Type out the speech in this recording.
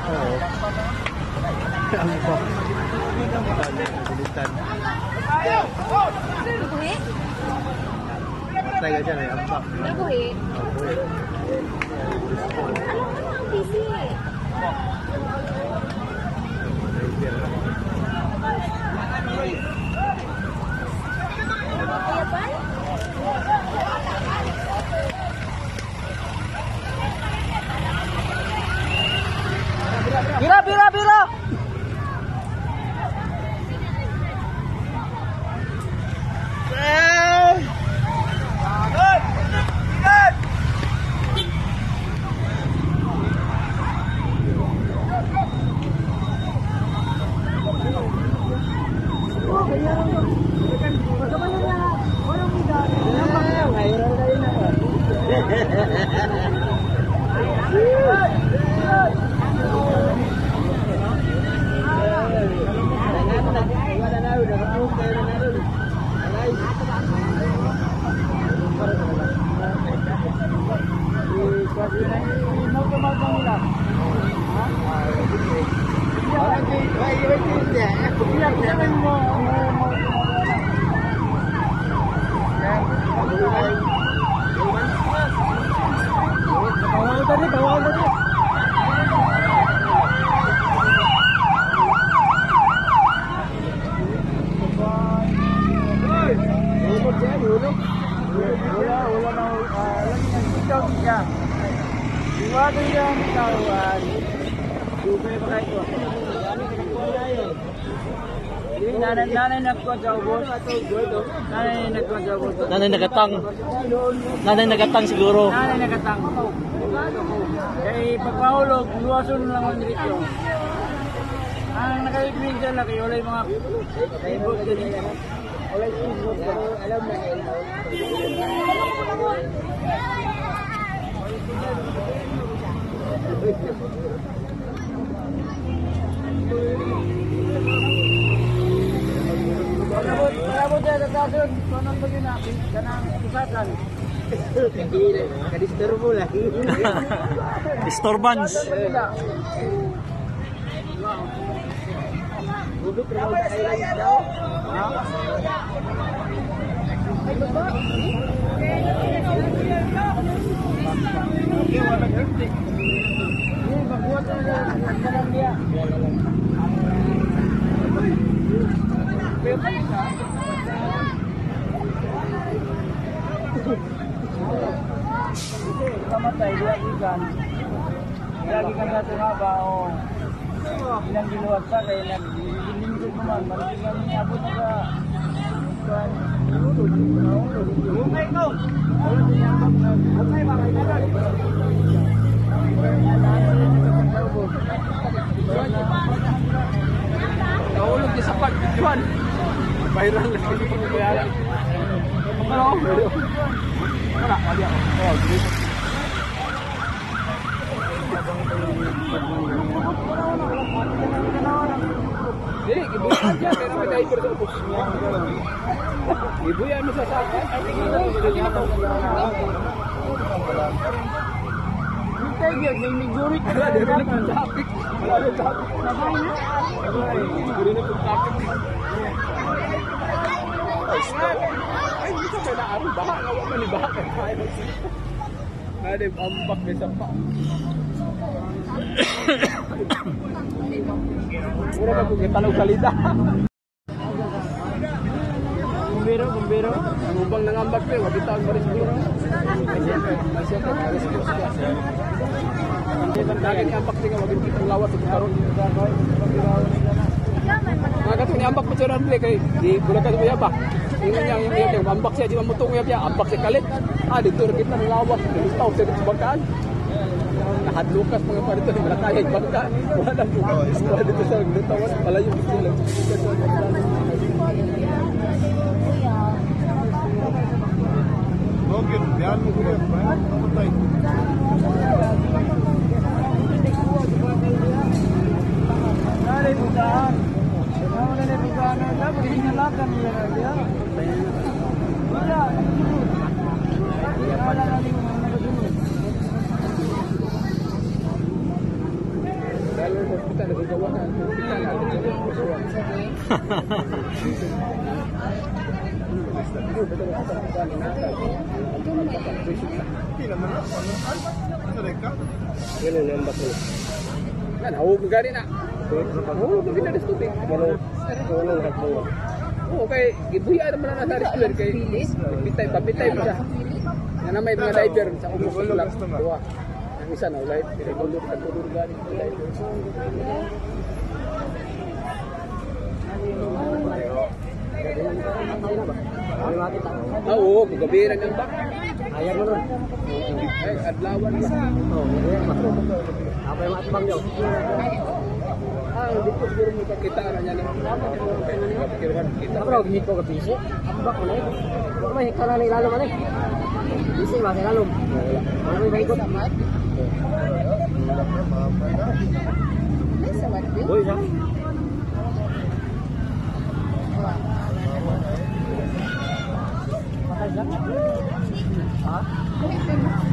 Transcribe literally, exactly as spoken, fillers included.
Oo. Ang bak. Bilitan. Buhi? Patay ka dyan eh, ang bak. Buhi? Ang buhi. Alam mo na ang P C eh. Bira, bira, bira. Nanay nagkuhan sa ubos. Nanay nagkuhan sa ubos. Nanay nagatang. Nanay nagatang siguro. Nanay nagatang. Kaya pagpahulog, luwason lang ang dirito. Ang nakaibig dyan laki, wala yung mga ibot din. Wala yung ibot. Alam na Malabot dyan sa tasod, konong bagyo na, kanang pusakan. Hindi, nakadisturbo lang. Disturbance. Bubit rin sa islands daw. Okay, wala fifty. Hindi, magbuhat na siya. Nagkalang niya. Pero isa, kamatay, dia ikan. Lagi kan satu haba, oh. Ilang giluwag sa kaya nag-limited naman. Marami kami niabot na sa kuhan. Okay, go! Okay, bakay na lang. Nahulog niya sa pag-juan. Viral na siya yung pagbayaran. Ano? Wala, wali ako. Oh, dito. Dili, ibuyan dyan. Kaya naman diaper sa ubos. Ibuyan mo sa saka. Ay, tingin na ito niya. Hintay yun, may migurit. Wala, dito na kung traffic. Wala na traffic. Sabay na. Dito na kung traffic. Ay, hindi ka pala araw. Baha, nawa man ni baha. Nade, ambak may sapa. Mura ka kung italaw salita. Bumbero, bumbero. Ang ubang nangambak pa, wag itaon pa rin siguro. Ay siyempre, ay siyempre, ay siyempre. Hindi man daging ambak siya, wag itong lawas sa karon. Mga katong niambak po siya rin, kay di bulan ka sa mayabak. Yung niya, yung niya, yung ambak siya, di mamutong niya siya, ambak siya kalit. Ah, dito rin kita ng lawas, dito siya dito sa bangkaan. Hadlukas mga pa dito, wala kaya yung bangka. Wala na po. Wala dito sa lutawan, pala yung sila. Okay, yan mo kuya. Patay. Nari bukaan. Nama nari bukaan. Dapat dinyalakan dia dia. Wala. Wala lagi mengenai dulu. Hindi naman ako. Sa reka? Ganun ang baklo. Kan, hawag ka rin na. Oo, kung kita diskuti. Ganun. Ganun ang baklo. Oo, kay gibuya naman na sa restaurant kay pabitay, pabitay mo siya. Nga na may mga diaper sa umus ko lang. Dua. Ang isa na, ulay. Pinagulog sa tulog gani. Ah, oo, kugabiran yung bak. Ayan mo nun. Ay, adlawan ba? Oo, ayan mo. Apa yung matibang nyo? Ah, hindi ko siguro mo pakita na niya ng kita. Apa raw gihit ko ka bisi? Ambak mo na eh. Huwag may hikta na ilalom ano eh. Bisi ba sa ilalom? Wala may baikot. Uy, siya. Ha?